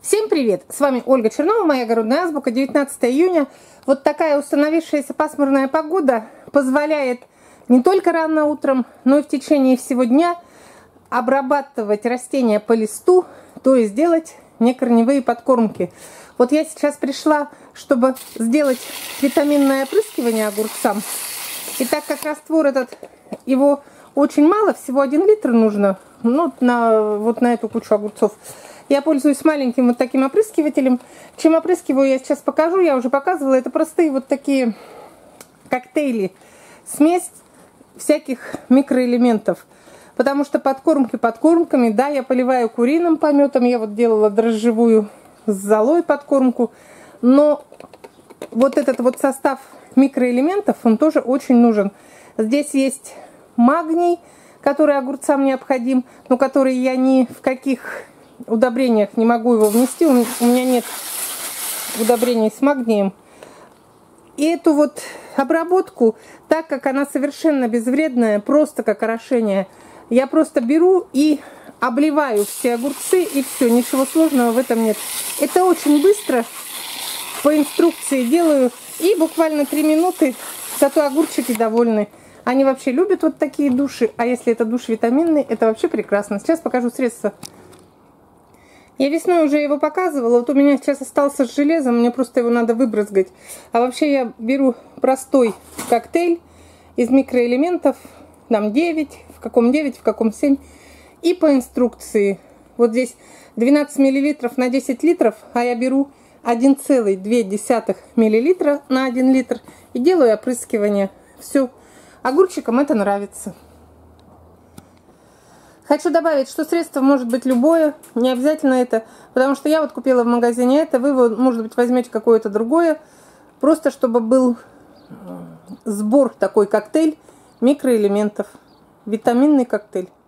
Всем привет! С вами Ольга Чернова, моя огородная азбука, 19 июня. Вот такая установившаяся пасмурная погода позволяет не только рано утром, но и в течение всего дня обрабатывать растения по листу, то есть делать некорневые подкормки. Вот я сейчас пришла, чтобы сделать витаминное опрыскивание огурцам. И так как раствор этот, его очень мало, всего 1 литр нужно, ну, на эту кучу огурцов, я пользуюсь маленьким вот таким опрыскивателем. Чем опрыскиваю, я сейчас покажу, я уже показывала. Это простые вот такие коктейли, смесь всяких микроэлементов. Потому что подкормки подкормками, да, я поливаю куриным пометом, я вот делала дрожжевую с золой подкормку. Но вот этот вот состав микроэлементов, он тоже очень нужен. Здесь есть магний, который огурцам необходим, но который я ни в каких удобрениях не могу его внести, у меня нет удобрений с магнием. И эту вот обработку, так как она совершенно безвредная, просто как орошение, я просто беру и обливаю все огурцы, и все, ничего сложного в этом нет. Это очень быстро, по инструкции делаю, и буквально 3 минуты, зато огурчики довольны. Они вообще любят вот такие души, а если это душ витаминный, это вообще прекрасно. Сейчас покажу средства. Я весной уже его показывала, вот у меня сейчас остался с железом, мне просто его надо выбрызгать. А вообще я беру простой коктейль из микроэлементов, там 9, в каком 9, в каком 7. И по инструкции, вот здесь 12 мл на 10 литров, а я беру 1,2 мл на 1 литр и делаю опрыскивание. Все, огурчикам это нравится. Хочу добавить, что средство может быть любое, не обязательно это, потому что я вот купила в магазине это, вы, может быть, возьмете какое-то другое, просто чтобы был сбор, такой коктейль микроэлементов, витаминный коктейль.